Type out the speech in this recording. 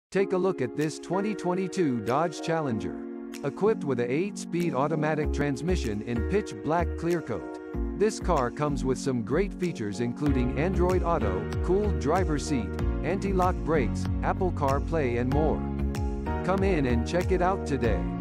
Take a look at this 2022 Dodge Challenger. Equipped with a 8-speed automatic transmission in pitch black clear coat. This car comes with some great features including Android Auto, cooled driver's seat, anti-lock brakes, Apple CarPlay and more. Come in and check it out today.